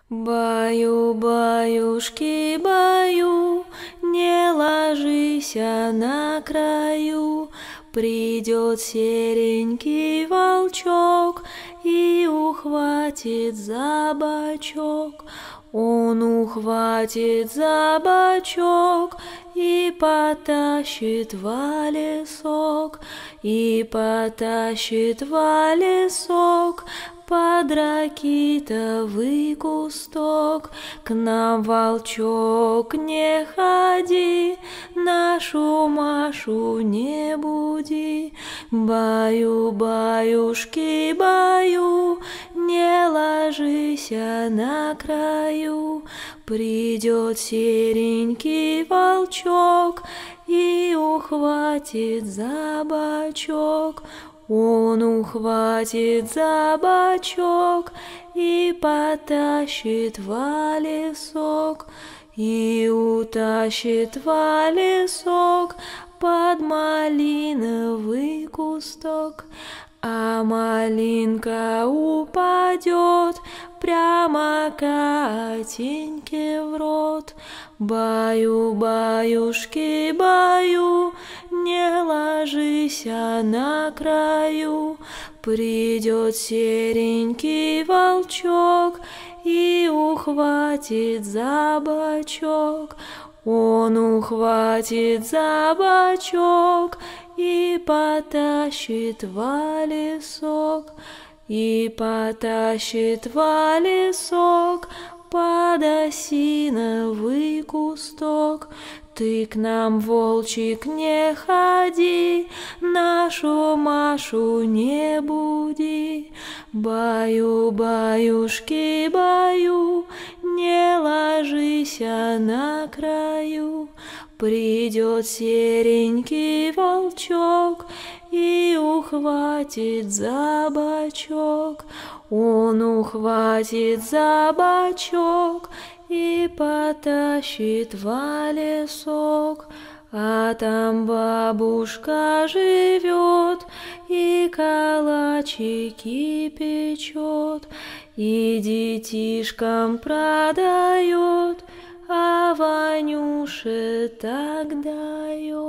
Баю, баюшки, баю, не ложись на краю. Придет серенький волчок и ухватит за бочок. Он ухватит за бочок и потащит в лесок, и потащит в лесок под ракитовый кусток. К нам, волчок, не ходи, нашу Машу не буди. Баю, баюшки, баю, не ложись на краю. Придет серенький волчок и ухватит за бочок. Он ухватит за бочок и потащит в лесок, и утащит в лесок под малиновый кусток. А малинка упадет прямо Катеньке в рот. Баю, баюшки, баю, не ложись на краю. Придет серенький волчок и ухватит за бочок. Он ухватит за бочок и потащит в лесок, и потащит в лесок под осиновый кусток. Ты к нам, волчик, не ходи, нашу Машу не буди. Баю, баюшки, баю, не ложись на краю. Придет серенький волчок и ухватит за бочок. Он ухватит за бочок и потащит в лесок. А там бабушка живет и калачики печет, и детишкам продает, а Ванюше так дает.